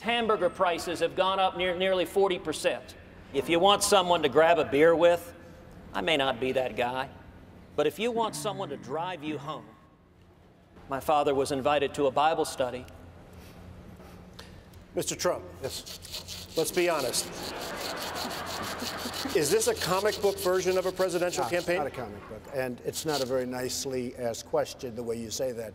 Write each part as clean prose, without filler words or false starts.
hamburger prices have gone up nearly 40%. If you want someone to grab a beer with, I may not be that guy. But if you want someone to drive you home, my father was invited to a Bible study. Mr. Trump, yes. Let's be honest. Is this a comic book version of a presidential campaign? It's not a comic book, and it's not a very nicely asked question the way you say that.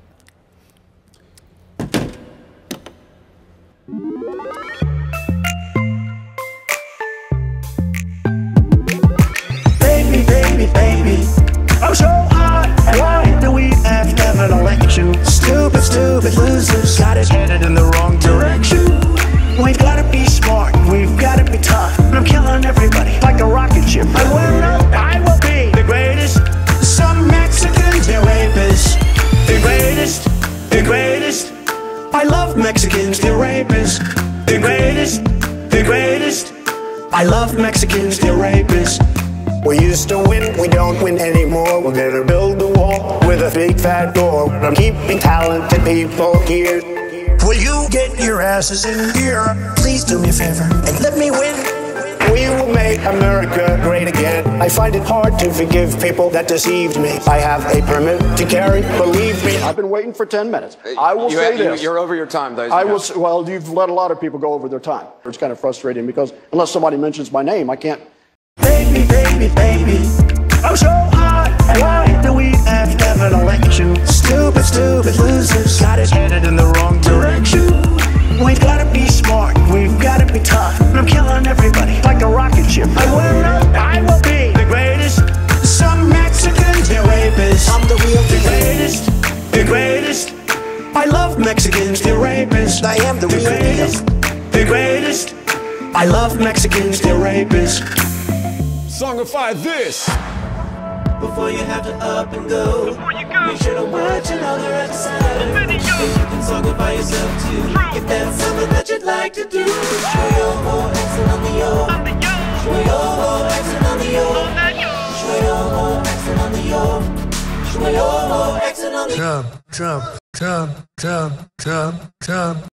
Baby, baby, baby, I'm so hot. Why do we have to have an election? Stupid, stupid losers got us headed in the wrong direction. We've got to be smart, we've got to be tough. I'm killing everybody like a rocket ship. I will not, I will be the greatest. Some Mexicans, they're rapists. The greatest, the greatest. I love Mexicans, they're rapists. The greatest, the greatest. I love Mexicans, they're rapists. We used to win, we don't win anymore. We're gonna build a wall with a big fat door. I'm keeping talented people here. Will you get your asses in here? Please do me a favor and let me win. We will make America great again. I find it hard to forgive people that deceived me. I have a permit to carry, believe me. I've been waiting for 10 minutes. I will say this. You're over your time, though. Well, you've let a lot of people go over their time. It's kind of frustrating because unless somebody mentions my name, I can't. Baby, baby, baby, I'm so hot. Why do we have to have an election? Stupid, stupid losers got us headed in the wrong direction. We've got to be smart, we've got to be tough. I'm killing everybody like a rocket ship. I will not, I will be the greatest. Some Mexicans, they're rapists. I'm the real the greatest, the greatest. I love Mexicans, they're rapists. I am the greatest, the greatest. I love Mexicans, they're rapists. Songify this! Before you have to up and go, make sure to watch another episode. You can songify yourself too, if that's something that you'd like to do. Show your whole accent on the yo. Show your whole accent on the yo. Show your whole accent on the yo. Show your whole accent on the yo. Trump, Trump, Trump, Trump, Trump, Trump.